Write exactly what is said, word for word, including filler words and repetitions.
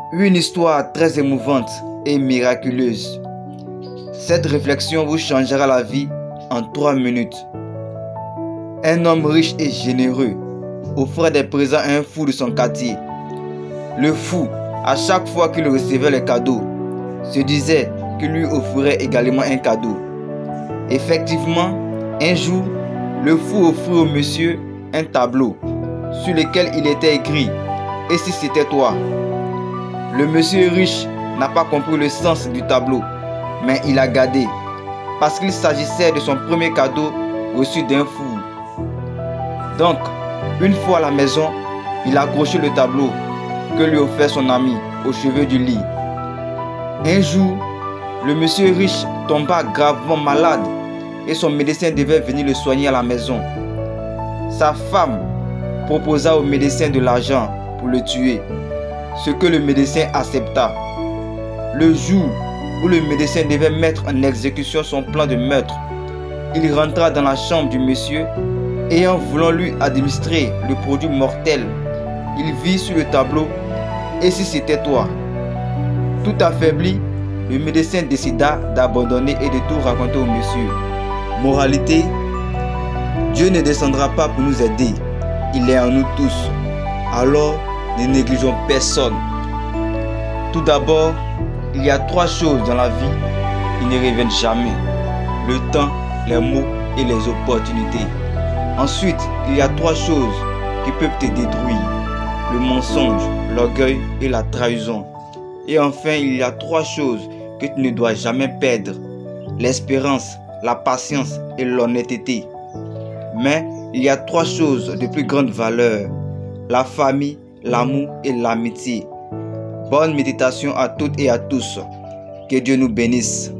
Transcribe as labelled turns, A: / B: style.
A: Une histoire très émouvante et miraculeuse. Cette réflexion vous changera la vie en trois minutes. Un homme riche et généreux offrait des présents à un fou de son quartier. Le fou, à chaque fois qu'il recevait les cadeaux, se disait qu'il lui offrirait également un cadeau. Effectivement, un jour, le fou offrit au monsieur un tableau sur lequel il était écrit « Et si c'était toi ?» Le monsieur riche n'a pas compris le sens du tableau, mais il a gardé, parce qu'il s'agissait de son premier cadeau reçu d'un fou. Donc, une fois à la maison, il a accroché le tableau que lui offrait son ami au chevet du lit. Un jour, le monsieur riche tomba gravement malade et son médecin devait venir le soigner à la maison. Sa femme proposa au médecin de l'argent pour le tuer, ce que le médecin accepta. Le jour où le médecin devait mettre en exécution son plan de meurtre, il rentra dans la chambre du monsieur et en voulant lui administrer le produit mortel, il vit sur le tableau « Et si c'était toi ?» Tout affaibli, le médecin décida d'abandonner et de tout raconter au monsieur. Moralité, Dieu ne descendra pas pour nous aider, il est en nous tous. Alors, ne négligeons personne. Tout d'abord, il y a trois choses dans la vie qui ne reviennent jamais. Le temps, les mots et les opportunités. Ensuite, il y a trois choses qui peuvent te détruire. Le mensonge, l'orgueil et la trahison. Et enfin, il y a trois choses que tu ne dois jamais perdre. L'espérance, la patience et l'honnêteté. Mais il y a trois choses de plus grande valeur. La famille, l'amour et l'amitié. Bonne méditation à toutes et à tous. Que Dieu nous bénisse.